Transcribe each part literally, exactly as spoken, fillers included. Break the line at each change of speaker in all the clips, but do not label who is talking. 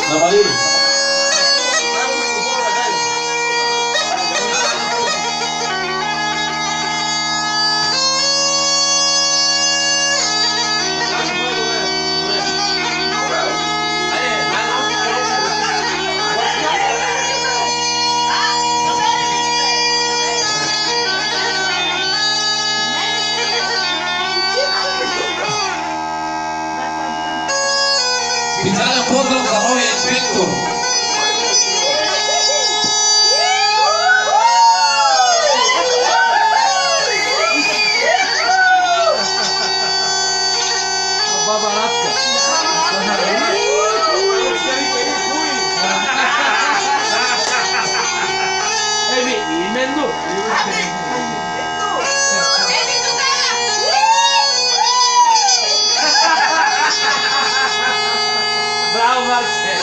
Навалили. Специален поздрав за новия инспектор.
Баба Радка. Еми, именно. Браво, Марче!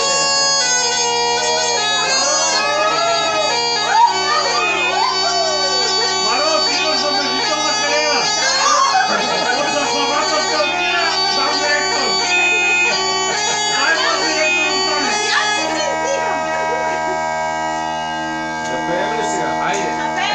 Маро, ти имаш забележителна кариера! От заславата в Калмия, сам директор! Най-добър директор остане!
Да пеем ли сега? Айде!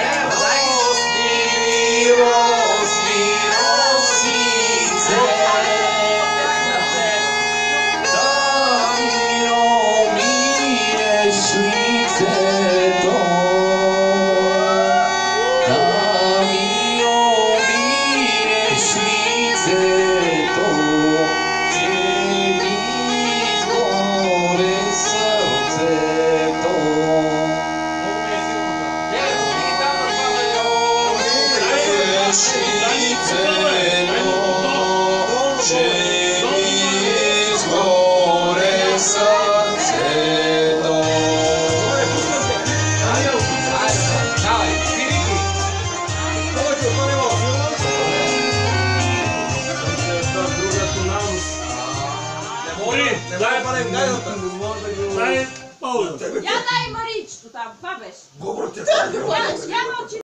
Дай, дай, Павло.
Я дай Маричко там, това беше.
Говорите.
Я, я мълчи.